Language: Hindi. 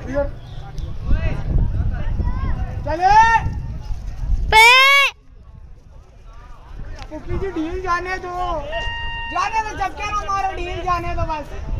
चले पुप्पी जी ढील जाने दो जब क्या ना मारो ढील जाने दो बस।